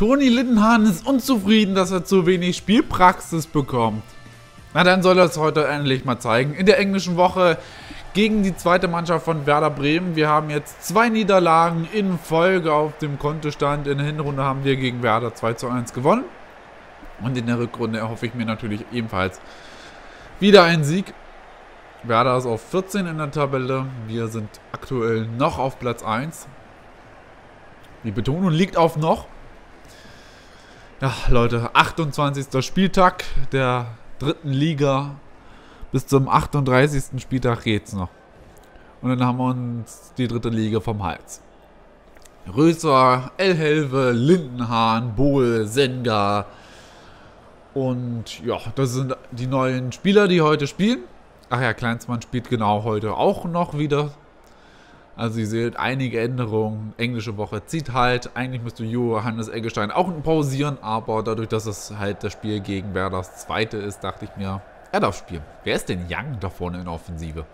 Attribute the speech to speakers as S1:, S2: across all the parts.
S1: Toni Lindenhahn ist unzufrieden, dass er zu wenig Spielpraxis bekommt. Na, dann soll er es heute endlich mal zeigen. In der englischen Woche gegen die zweite Mannschaft von Werder Bremen. Wir haben jetzt 2 Niederlagen in Folge auf dem Kontostand. In der Hinrunde haben wir gegen Werder 2:1 gewonnen. Und in der Rückrunde erhoffe ich mir natürlich ebenfalls wieder einen Sieg. Werder ist auf 14 in der Tabelle. Wir sind aktuell noch auf Platz 1. Die Betonung liegt auf noch. Ja, Leute, 28. Spieltag der dritten Liga. Bis zum 38. Spieltag geht's noch. Und dann haben wir uns die dritte Liga vom Hals. Röser, Elhelve, Lindenhahn, Bohl, Senga. Und ja, das sind die neuen Spieler, die heute spielen. Ach ja, Kleinsmann spielt genau heute auch noch wieder. Also ihr seht, einige Änderungen. Englische Woche zieht halt. Eigentlich müsste Johannes Eggestein auch pausieren. Aber dadurch, dass es halt das Spiel gegen Werders zweite ist, dachte ich mir, er darf spielen. Wer ist denn Young da vorne in der Offensive?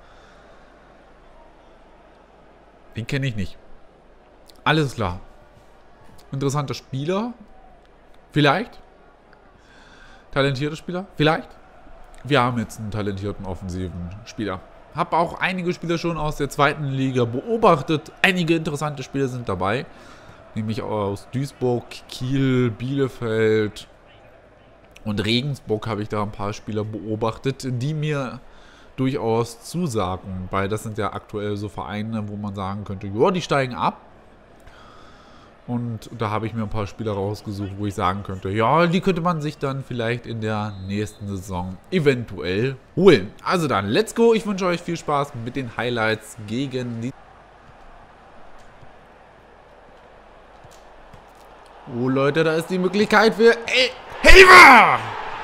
S1: Den kenne ich nicht. Alles klar. Interessanter Spieler. Vielleicht. Talentierter Spieler. Vielleicht. Wir haben jetzt einen talentierten offensiven Spieler. Habe auch einige Spieler schon aus der zweiten Liga beobachtet. Einige interessante Spieler sind dabei. Nämlich aus Duisburg, Kiel, Bielefeld und Regensburg habe ich da ein paar Spieler beobachtet, die mir durchaus zusagen. Weil das sind ja aktuell so Vereine, wo man sagen könnte, ja, die steigen ab. Und da habe ich mir ein paar Spieler rausgesucht, wo ich sagen könnte, ja, die könnte man sich dann vielleicht in der nächsten Saison eventuell holen. Also dann, let's go. Ich wünsche euch viel Spaß mit den Highlights gegen die... Oh Leute, da ist die Möglichkeit für... Hilfe!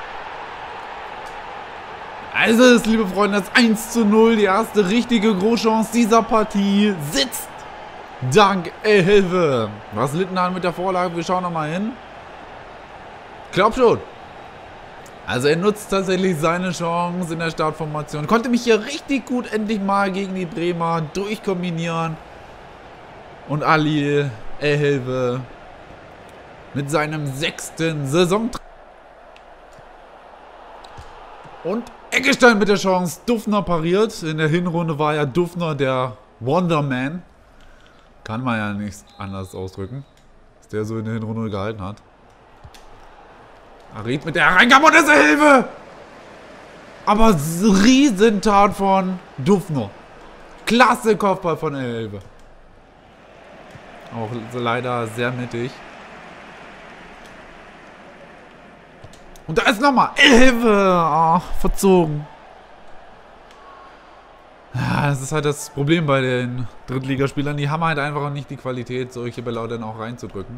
S1: Also, liebe Freunde, das 1:0, die erste richtige Großchance dieser Partie sitzt. Dank Hilfe. Was Lindenhahn mit der Vorlage? Wir schauen nochmal hin. Glaub schon. Also er nutzt tatsächlich seine Chance in der Startformation. Konnte mich hier richtig gut endlich mal gegen die Bremer durchkombinieren. Und Ali Hilfe mit seinem 6. Saison. Und Eggestein mit der Chance. Dufner pariert. In der Hinrunde war ja Dufner der Wonderman. Kann man ja nicht anders ausdrücken, dass der so in der Hinrunde gehalten hat. Arid mit der Hereingabe und das ist Hilfe! Aber Riesentat von Dufner. Klasse Kopfball von Hilfe. Auch leider sehr mittig. Und da ist nochmal Hilfe! Ach, verzogen. Ja, das ist halt das Problem bei den Drittligaspielern. Die haben halt einfach nicht die Qualität, solche Bälle dann auch reinzudrücken.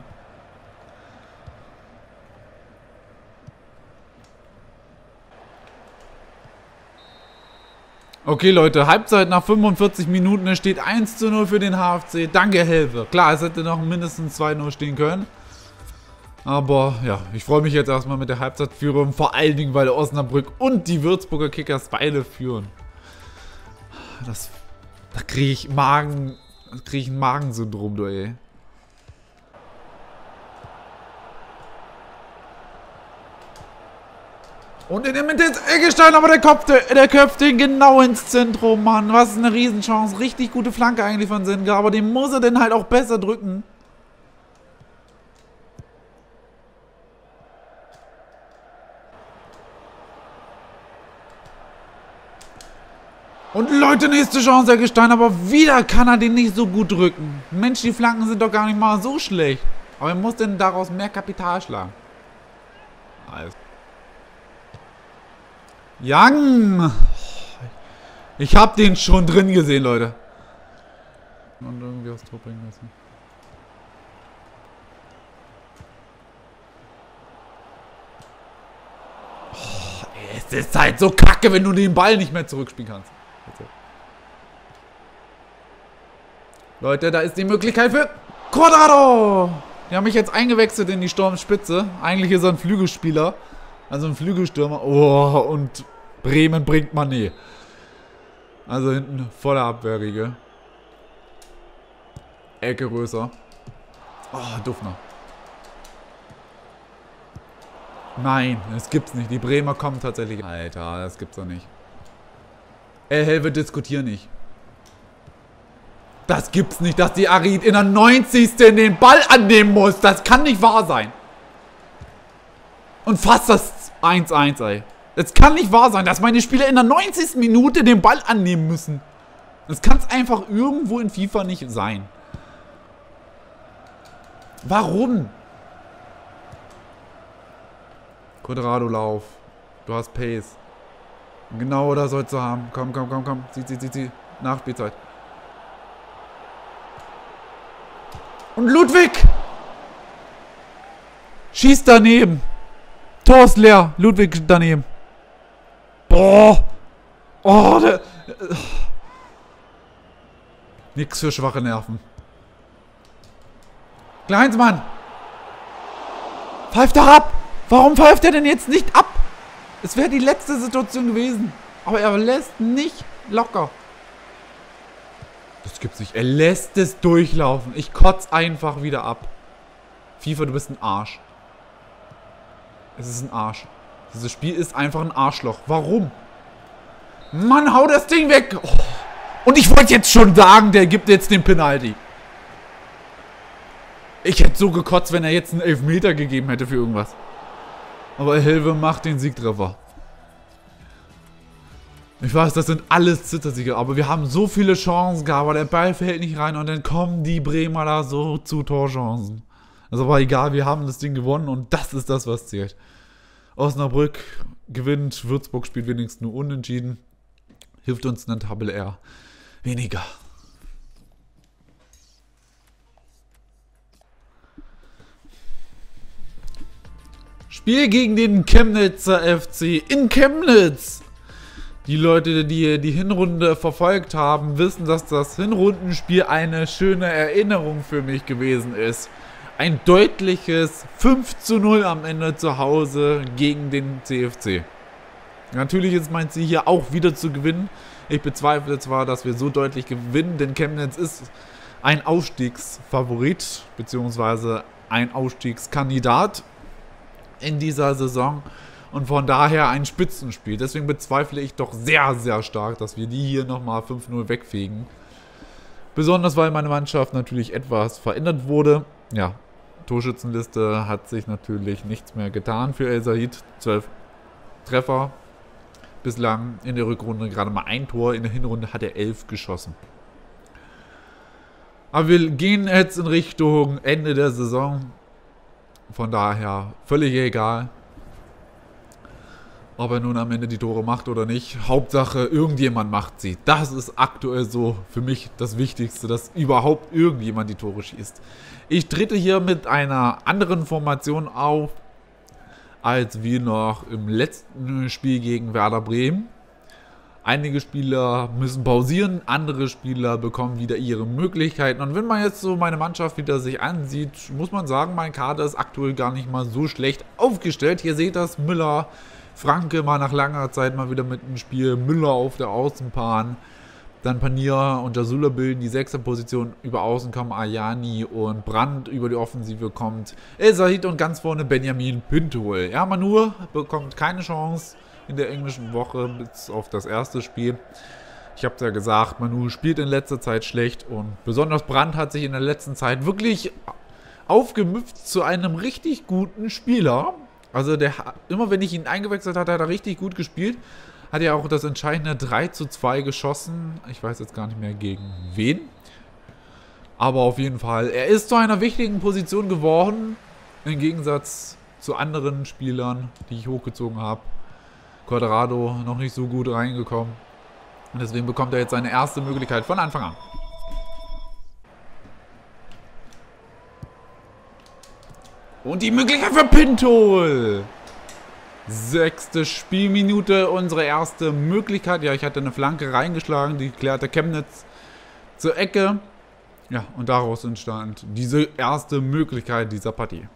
S1: Okay, Leute, Halbzeit nach 45 Minuten. Es steht 1:0 für den HFC. Danke, Hilfe. Klar, es hätte noch mindestens 2:0 stehen können. Aber ja, ich freue mich jetzt erstmal mit der Halbzeitführung. Vor allen Dingen, weil Osnabrück und die Würzburger Kickers beide führen. Da kriege ich ein Magensyndrom, du ey. Und in der Mitte ist Eggestein, aber der köpft den genau ins Zentrum, Mann. Was eine Riesenchance. Richtig gute Flanke eigentlich von Senga, aber den muss er denn halt auch besser drücken. Und Leute, nächste Chance, Eggestein, aber wieder kann er den nicht so gut drücken. Mensch, die Flanken sind doch gar nicht mal so schlecht. Aber er muss denn daraus mehr Kapital schlagen. Alles. Young! Ich hab den schon drin gesehen, Leute. Und irgendwie aufs Tor bringen lassen. Oh, ey, es ist halt so kacke, wenn du den Ball nicht mehr zurückspielen kannst. Leute, da ist die Möglichkeit für Quadrado. Die haben mich jetzt eingewechselt in die Sturmspitze. Eigentlich ist er ein Flügelspieler. Also ein Flügelstürmer. Oh, und Bremen bringt Mané. Also hinten voller Abwehrriege. Ecke größer. Oh, Dufner. Nein, das gibt's nicht. Die Bremer kommen tatsächlich. Alter, das gibt's doch nicht. Wir diskutieren nicht. Das gibt's nicht, dass die Arid in der 90. den Ball annehmen muss. Das kann nicht wahr sein. Und fast das 1-1, ey. Das kann nicht wahr sein, dass meine Spieler in der 90. Minute den Ball annehmen müssen. Das kann es einfach irgendwo in FIFA nicht sein. Warum? Quadrado, lauf. Du hast Pace. Genau das sollst du haben. Komm, komm, komm, komm. Zieh. Nachspielzeit. Und Ludwig! Schießt daneben. Tor ist leer. Ludwig daneben. Boah. Oh, der... Nix für schwache Nerven. Kleinsmann. Pfeift er ab. Warum pfeift er denn jetzt nicht ab? Es wäre die letzte Situation gewesen. Aber er lässt nicht locker. Das gibt's nicht. Er lässt es durchlaufen. Ich kotze einfach wieder ab. FIFA, du bist ein Arsch. Es ist ein Arsch. Dieses Spiel ist einfach ein Arschloch. Warum? Mann, hau das Ding weg. Oh. Und ich wollte jetzt schon sagen, der gibt jetzt den Penalty. Ich hätte so gekotzt, wenn er jetzt einen Elfmeter gegeben hätte für irgendwas. Aber Helve macht den Siegtreffer. Ich weiß, das sind alles Zittersiege, aber wir haben so viele Chancen gehabt, aber der Ball fällt nicht rein und dann kommen die Bremer da so zu Torchancen. Also aber egal, wir haben das Ding gewonnen und das ist das, was zählt. Osnabrück gewinnt, Würzburg spielt wenigstens nur unentschieden. Hilft uns in der Tabelle eher weniger. Spiel gegen den Chemnitzer FC in Chemnitz. Die Leute, die die Hinrunde verfolgt haben, wissen, dass das Hinrundenspiel eine schöne Erinnerung für mich gewesen ist. Ein deutliches 5:0 am Ende zu Hause gegen den CFC. Natürlich ist mein Ziel hier auch wieder zu gewinnen. Ich bezweifle zwar, dass wir so deutlich gewinnen, denn Chemnitz ist ein Aufstiegsfavorit bzw. ein Aufstiegskandidat in dieser Saison. Und von daher ein Spitzenspiel. Deswegen bezweifle ich doch sehr, sehr stark, dass wir die hier nochmal 5:0 wegfegen. Besonders, weil meine Mannschaft natürlich etwas verändert wurde. Ja, Torschützenliste hat sich natürlich nichts mehr getan für El Said. 12 Treffer. Bislang in der Rückrunde gerade mal ein Tor. In der Hinrunde hat er 11 geschossen. Aber wir gehen jetzt in Richtung Ende der Saison. Von daher völlig egal, ob er nun am Ende die Tore macht oder nicht. Hauptsache, irgendjemand macht sie. Das ist aktuell so für mich das Wichtigste, dass überhaupt irgendjemand die Tore schießt. Ich trete hier mit einer anderen Formation auf, als wie noch im letzten Spiel gegen Werder Bremen. Einige Spieler müssen pausieren, andere Spieler bekommen wieder ihre Möglichkeiten. Und wenn man jetzt so meine Mannschaft wieder sich ansieht, muss man sagen, mein Kader ist aktuell gar nicht mal so schlecht aufgestellt. Hier seht ihr das, Müller, Franke mal nach langer Zeit mal wieder mit dem Spiel, Müller auf der Außenbahn. Dann Panier und Jasula bilden die 6er Position, über Außen kommen Ayani und Brandt, über die Offensive kommt El Said und ganz vorne Benjamin Pintol. Ja, Manu bekommt keine Chance in der englischen Woche bis auf das erste Spiel. Ich habe es ja gesagt, Manu spielt in letzter Zeit schlecht und besonders Brandt hat sich in der letzten Zeit wirklich aufgemüpft zu einem richtig guten Spieler. Also immer wenn ich ihn eingewechselt hatte, hat er richtig gut gespielt. Hat ja auch das entscheidende 3:2 geschossen. Ich weiß jetzt gar nicht mehr gegen wen. Aber auf jeden Fall, er ist zu einer wichtigen Position geworden. Im Gegensatz zu anderen Spielern, die ich hochgezogen habe. Quadrado noch nicht so gut reingekommen. Und deswegen bekommt er jetzt seine erste Möglichkeit von Anfang an. Und die Möglichkeit für Pintol. 6. Spielminute, unsere erste Möglichkeit. Ja, ich hatte eine Flanke reingeschlagen, die klärte Chemnitz zur Ecke. Ja, und daraus entstand diese erste Möglichkeit dieser Partie.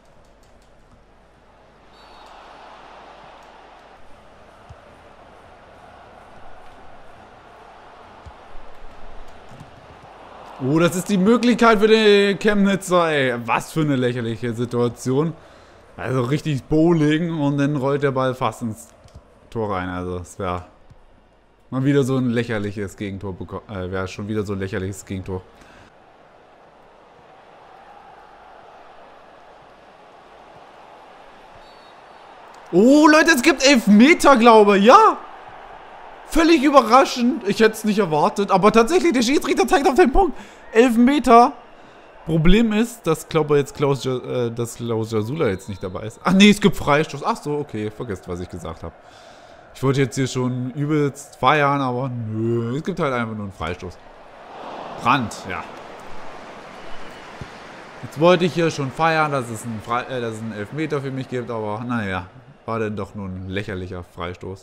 S1: Oh, das ist die Möglichkeit für den Chemnitzer, ey. Was für eine lächerliche Situation. Also richtig Bowling und dann rollt der Ball fast ins Tor rein. Also es wäre mal wieder so ein lächerliches Gegentor bekommen. Wäre schon wieder so ein lächerliches Gegentor. Oh Leute, es gibt Elfmeter, glaube ich. Ja! Völlig überraschend. Ich hätte es nicht erwartet. Aber tatsächlich, der Schiedsrichter zeigt auf den Punkt. Elfmeter. Problem ist, dass Klaus Jasula jetzt nicht dabei ist. Ach nee, es gibt Freistoß. Ach so, okay. Vergesst, was ich gesagt habe. Ich wollte jetzt hier schon übelst feiern, aber nö. Es gibt halt einfach nur einen Freistoß. Brandt, ja. Jetzt wollte ich hier schon feiern, dass es einen Elfmeter für mich gibt, aber naja. War dann doch nur ein lächerlicher Freistoß.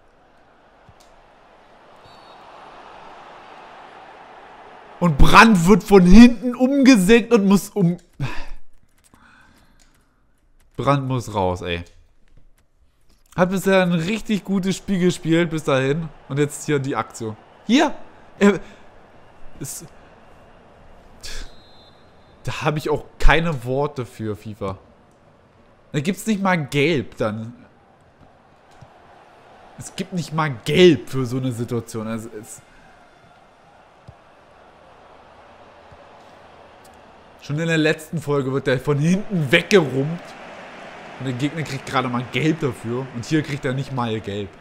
S1: Und Brandt wird von hinten umgesägt und muss Brandt muss raus, ey. Hat bisher ein richtig gutes Spiel gespielt bis dahin. Und jetzt hier die Aktion. Hier! Da habe ich auch keine Worte für FIFA. Da gibt es nicht mal Gelb dann. Es gibt nicht mal Gelb für so eine Situation. Also schon in der letzten Folge wird der von hinten weggerummt. Und der Gegner kriegt gerade mal Gelb dafür. Und hier kriegt er nicht mal Gelb.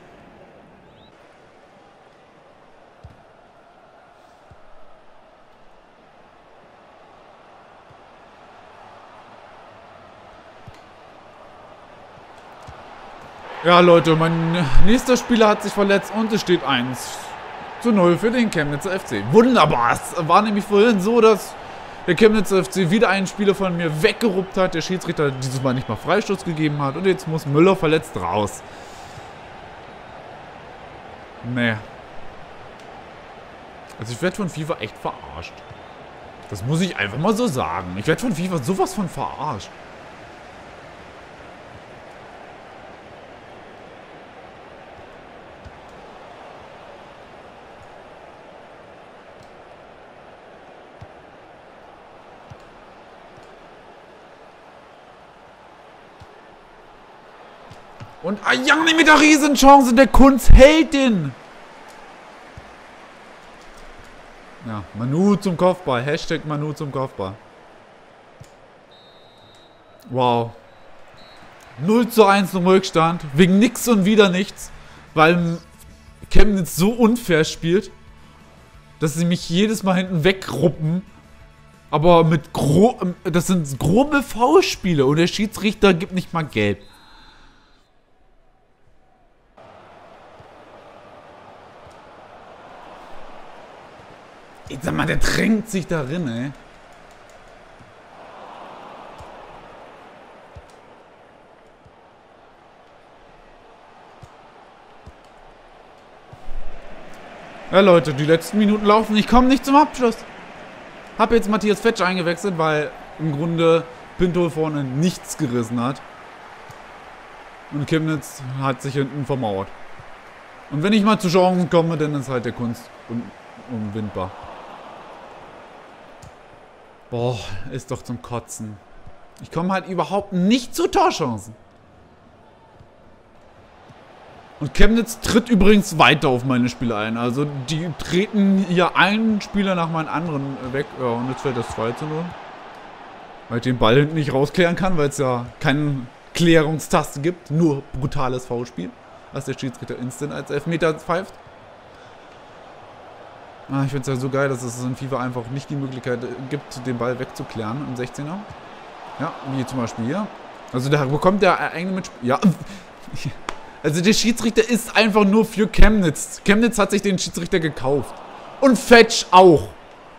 S1: Ja, Leute, mein nächster Spieler hat sich verletzt und es steht 1:0 für den Chemnitzer FC. Wunderbar. Es war nämlich vorhin so, dass der Chemnitzer FC wieder einen Spieler von mir weggeruppt hat. Der Schiedsrichter dieses Mal nicht mal Freistoß gegeben hat. Und jetzt muss Müller verletzt raus. Nee. Also ich werde von FIFA echt verarscht. Das muss ich einfach mal so sagen. Ich werde von FIFA sowas von verarscht. Und Ayani mit der Riesenchance, der Kunz hält den. Ja, Manu zum Kopfball. Hashtag Manu zum Kopfball. Wow. 0:1 im Rückstand. Wegen nix und wieder nichts. Weil Chemnitz so unfair spielt, dass sie mich jedes Mal hinten wegruppen. Aber mit das sind grobe Foulspiele und der Schiedsrichter gibt nicht mal Gelb. Ich sag mal, der drängt sich darin, ey. Ja, Leute, die letzten Minuten laufen. Ich komme nicht zum Abschluss. Hab jetzt Matthias Fetsch eingewechselt, weil im Grunde Pinto vorne nichts gerissen hat. Und Chemnitz hat sich hinten vermauert. Und wenn ich mal zu Chancen komme, dann ist halt der Kunst unumwindbar. Boah, ist doch zum Kotzen. Ich komme halt überhaupt nicht zu Torchancen. Und Chemnitz tritt übrigens weiter auf meine Spieler ein. Also die treten hier einen Spieler nach meinem anderen weg. Ja, und jetzt fällt das 2:0. Weil ich den Ball hinten nicht rausklären kann, weil es ja keine Klärungstaste gibt. Nur brutales Foulspiel. Was der Schiedsrichter instant als Elfmeter pfeift. Ah, ich finde es ja so geil, dass es in FIFA einfach nicht die Möglichkeit gibt, den Ball wegzuklären im 16er. Ja, wie zum Beispiel hier. Also da bekommt der eigene Mitspieler... Ja, also der Schiedsrichter ist einfach nur für Chemnitz. Chemnitz hat sich den Schiedsrichter gekauft. Und Fetsch auch.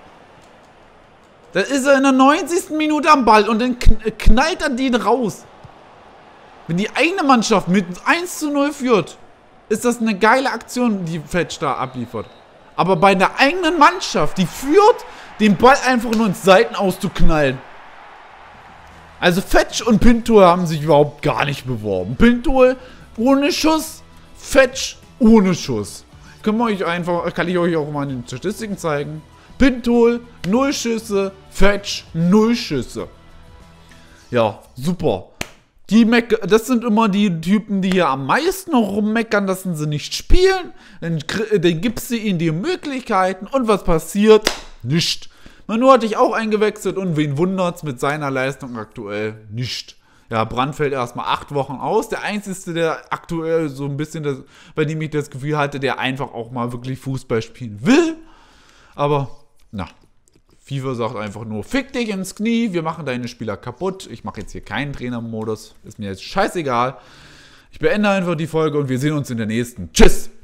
S1: Da ist er in der 90. Minute am Ball und dann knallt er den raus. Wenn die eigene Mannschaft mit 1:0 führt, ist das eine geile Aktion, die Fetsch da abliefert. Aber bei der eigenen Mannschaft, die führt, den Ball einfach nur ins Seiten auszuknallen. Also Fetsch und Pinto haben sich überhaupt gar nicht beworben. Pinto ohne Schuss, Fetsch ohne Schuss. Kann ich euch auch mal in den Statistiken zeigen. Pinto 0 Schüsse, Fetsch 0 Schüsse. Ja, super. Das sind immer die Typen, die hier am meisten rummeckern, dass sie nicht spielen. Dann gibst du ihnen die Möglichkeiten und was passiert? Nicht. Manu hat dich auch eingewechselt und wen wundert's mit seiner Leistung aktuell? Nicht. Ja, Brandt fällt erstmal 8 Wochen aus. Der Einzige, der aktuell so ein bisschen, bei dem ich das Gefühl hatte, der einfach auch mal wirklich Fußball spielen will. Aber, na, FIFA sagt einfach nur, fick dich ins Knie, wir machen deine Spieler kaputt. Ich mache jetzt hier keinen Trainermodus, ist mir jetzt scheißegal. Ich beende einfach die Folge und wir sehen uns in der nächsten. Tschüss!